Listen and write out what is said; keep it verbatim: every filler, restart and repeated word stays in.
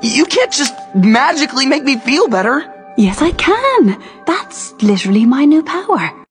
You can't just magically make me feel better. Yes, I can. That's literally my new power.